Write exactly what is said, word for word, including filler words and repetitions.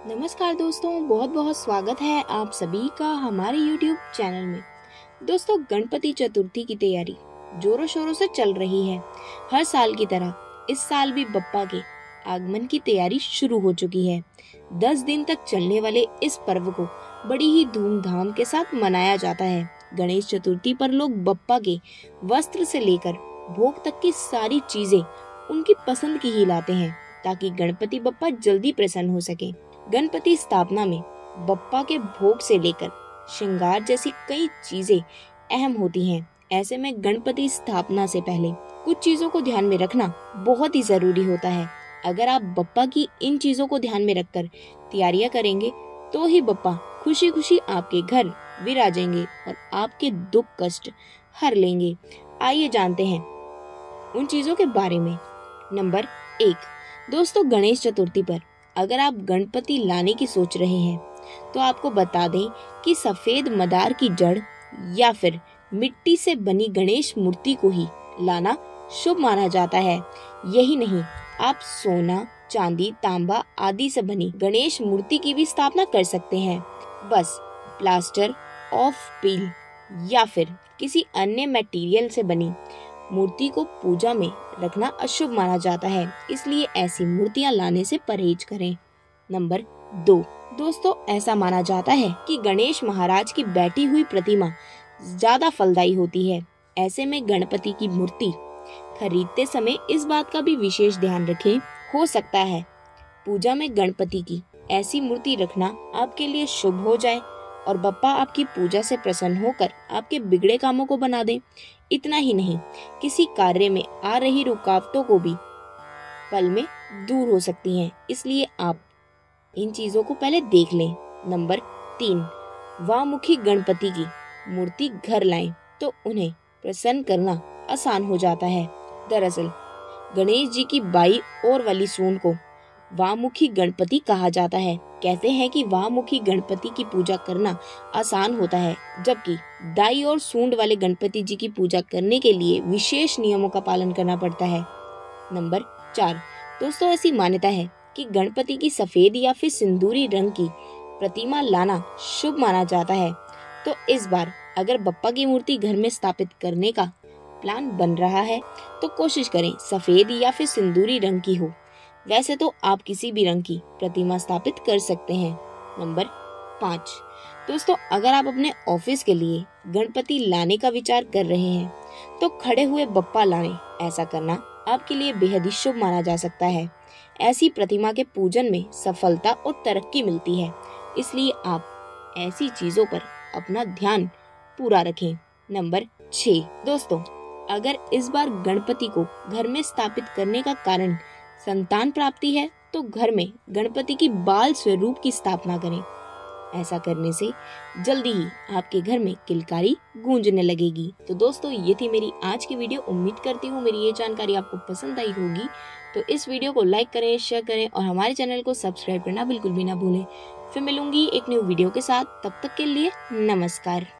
नमस्कार दोस्तों, बहुत बहुत स्वागत है आप सभी का हमारे यूट्यूब चैनल में। दोस्तों, गणपति चतुर्थी की तैयारी जोरों शोरों से चल रही है। हर साल की तरह इस साल भी बप्पा के आगमन की तैयारी शुरू हो चुकी है। दस दिन तक चलने वाले इस पर्व को बड़ी ही धूमधाम के साथ मनाया जाता है। गणेश चतुर्थी पर लोग बप्पा के वस्त्र से लेकर भोग तक की सारी चीजें उनकी पसंद की ही लाते हैं, ताकि गणपति बप्पा जल्दी प्रसन्न हो सके। गणपति स्थापना में बप्पा के भोग से लेकर श्रृंगार जैसी कई चीजें अहम होती हैं। ऐसे में गणपति स्थापना से पहले कुछ चीजों को ध्यान में रखना बहुत ही जरूरी होता है। अगर आप बप्पा की इन चीजों को ध्यान में रखकर तैयारियां करेंगे तो ही बप्पा खुशी खुशी आपके घर विराजेंगे और आपके दुख कष्ट हर लेंगे। आइए जानते हैं उन चीजों के बारे में। नंबर एक, दोस्तों, गणेश चतुर्थी पर अगर आप गणपति लाने की सोच रहे हैं तो आपको बता दें कि सफेद मदार की जड़ या फिर मिट्टी से बनी गणेश मूर्ति को ही लाना शुभ माना जाता है। यही नहीं, आप सोना, चांदी, तांबा आदि से बनी गणेश मूर्ति की भी स्थापना कर सकते हैं। बस प्लास्टर ऑफ पील या फिर किसी अन्य मटेरियल से बनी मूर्ति को पूजा में रखना अशुभ माना जाता है, इसलिए ऐसी मूर्तियां लाने से परहेज करें। नंबर दो, दोस्तों, ऐसा माना जाता है कि गणेश महाराज की बैठी हुई प्रतिमा ज्यादा फलदायी होती है। ऐसे में गणपति की मूर्ति खरीदते समय इस बात का भी विशेष ध्यान रखें। हो सकता है पूजा में गणपति की ऐसी मूर्ति रखना आपके लिए शुभ हो जाए और बप्पा आपकी पूजा से प्रसन्न होकर आपके बिगड़े कामों को बना दें। इतना ही नहीं, किसी कार्य में आ रही रुकावटों को भी पल में दूर हो सकती हैं, इसलिए आप इन चीजों को पहले देख लें। नंबर तीन, वामुखी गणपति की मूर्ति घर लाएं तो उन्हें प्रसन्न करना आसान हो जाता है। दरअसल गणेश जी की बाई ओर वाली सूंड को वामुखी गणपति कहा जाता है। कहते हैं कि वामुखी गणपति की पूजा करना आसान होता है, जबकि दाई और सूंड वाले गणपति जी की पूजा करने के लिए विशेष नियमों का पालन करना पड़ता है। नंबर चार, दोस्तों, ऐसी मान्यता है कि गणपति की सफेद या फिर सिंदूरी रंग की प्रतिमा लाना शुभ माना जाता है। तो इस बार अगर बप्पा की मूर्ति घर में स्थापित करने का प्लान बन रहा है तो कोशिश करें सफेद या फिर सिंदूरी रंग की हो। वैसे तो आप किसी भी रंग की प्रतिमा स्थापित कर सकते हैं। नंबर पाँच, दोस्तों, अगर आप अपने ऑफिस के लिए गणपति लाने का विचार कर रहे हैं तो खड़े हुए बप्पा लाने ऐसा करना आपके लिए बेहद ही शुभ माना जा सकता है। ऐसी प्रतिमा के पूजन में सफलता और तरक्की मिलती है, इसलिए आप ऐसी चीजों पर अपना ध्यान पूरा रखें। नंबर छह, दोस्तों, अगर इस बार गणपति को घर में स्थापित करने का कारण संतान प्राप्ति है तो घर में गणपति की बाल स्वरूप की स्थापना करें। ऐसा करने से जल्दी ही आपके घर में किलकारी गूंजने लगेगी। तो दोस्तों, ये थी मेरी आज की वीडियो। उम्मीद करती हूँ मेरी ये जानकारी आपको पसंद आई होगी। तो इस वीडियो को लाइक करें, शेयर करें और हमारे चैनल को सब्सक्राइब करना बिल्कुल भी ना भूलें। फिर मिलूंगी एक न्यू वीडियो के साथ, तब तक के लिए नमस्कार।